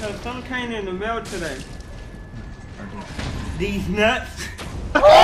because some came in the mail today. Okay. These nuts.